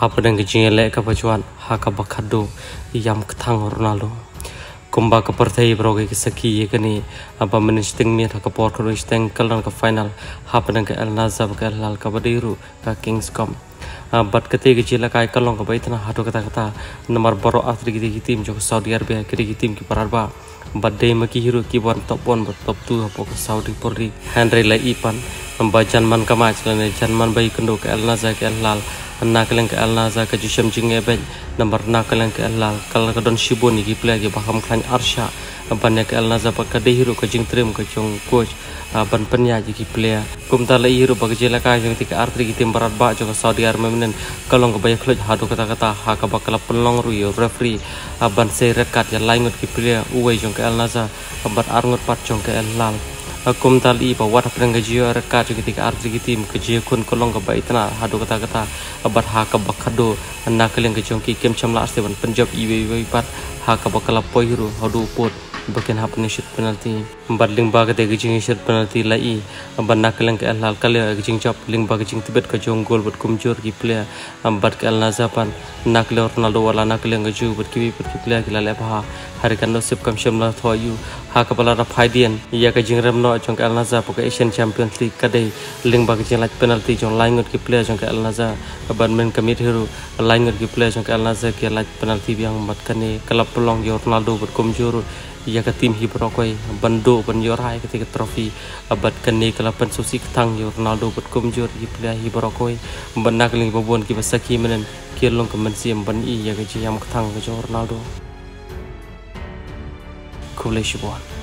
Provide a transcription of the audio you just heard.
Hapadang kejingele kapajuan hakabakado yam ketang Ronaldo. Kumba ke partai beroge ke saki ye kini apa menisting mir hakapor karo isteng kalan ke final hapadang ke El Nazab ke Al Kabadiru ke Kingscom. Bat ketiga jila kai kalong ke baitna hadu kata-kata nomor baro atri kita tim jo Saudi Arabia kiri tim ki pararba bat dei maki hero ki bon top 2 hapo ke Saudi Polri Henry la ipan membajan man kamach lane janman bai kendo ke El Nazar ke Al nakaleng ke Al Nazar ke Jusham jinge ben nomor nakaleng ke Al kal ka don shiboni ki play ki baham klan Arsha banyak ke Al Nazar ka de hero ke jing trim ke jong coach ban penya ki player kum ta lai hero bagi jela ka jong tika artri ki tim barat ba jo Saudi Arabia menen kalong ke bay kloj hadu kata-kata ha ka bakala pelong ru yo referee ban se red card ya laingot ki player uwe jong ke Al Nazar ban arngot pat jong ke Al kum ta li ba wat preng jio red card jong tika artri ki tim ke jio kun kalong ke bay tana hadu kata-kata ban ha ka bakado nakaleng ke jong ki kem chamla arte ban Punjab iwe pat ha ka bakala poiru hadu pot bagian hapne shoot penalti badling baga de gijing shoot penalti lai ban nakaleng ke Al kale gijing chop ling baga jing tibet ke jong gol bat kumjor ki player bat ke Al Nazapan nakle Ronaldo wala nakaleng ke ju bat ki player ki lale bha hari kan nasib kam shamla thoyu ha ka bala ra phaidian ya ka jing ram no jong ke Al Nazar ke Asian Champions League kadai ling baga jing lach penalti jong laingot ki player jong ke Al Nazar ban men kamit hero laingot ki player jong ke Al Nazar ki lach penalti biang mat kane kelap pelong yo Ronaldo bat kumjor ya ke tim hibrokoi bando ban yorai ketika trofi abad kene kelapan susi ketang yo Ronaldo bat kumjur ki player hibrokoi ban nakling babon ki basaki menen kirlong ke mensiam ban i ya ke jam ketang ke Ronaldo Kuleshibon